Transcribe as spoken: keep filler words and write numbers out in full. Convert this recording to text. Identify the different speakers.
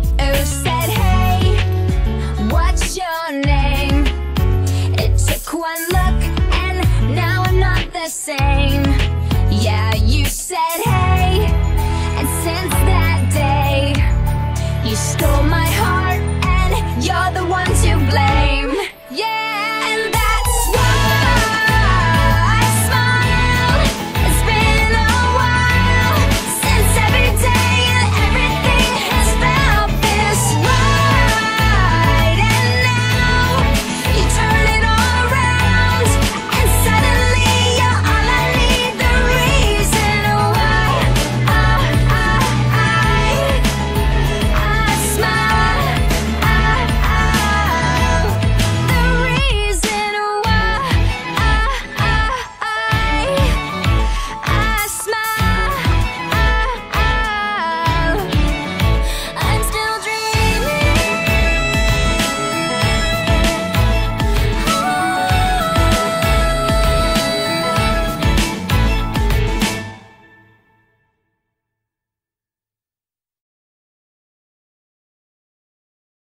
Speaker 1: who said, hey, what's your name? It took one look and now I'm not the same. Yeah, you said, hey, and since that day you stole my heart and you're the one to blame.